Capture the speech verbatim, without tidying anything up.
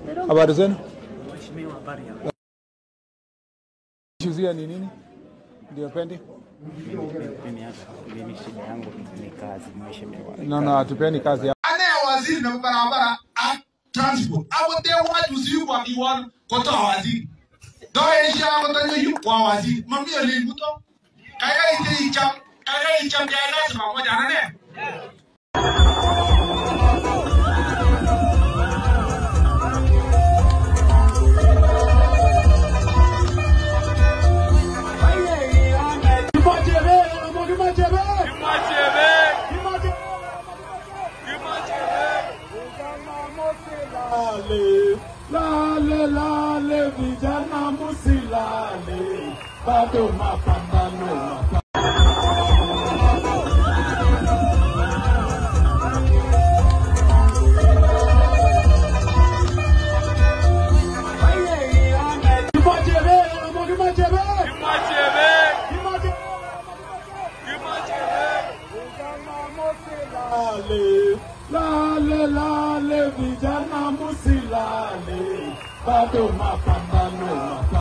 Habari zenu? Shuzia ni nini? Ndio pendi? Mimi hapa mimi shida yangu ni kazi mheshimiwa. No no, atupeni kazi. Ana waziri na barabara a transport. Abo te watu siyo kwa biwano kota waziri. Doe isha kota nyo kwa waziri. Mami yole mbuto. Kaya ite icham, kaya icham kaya kazi pamoja na ne. Lale lale vijana musilale bado mapambano. Lale lale vijana musilale bado mapambano.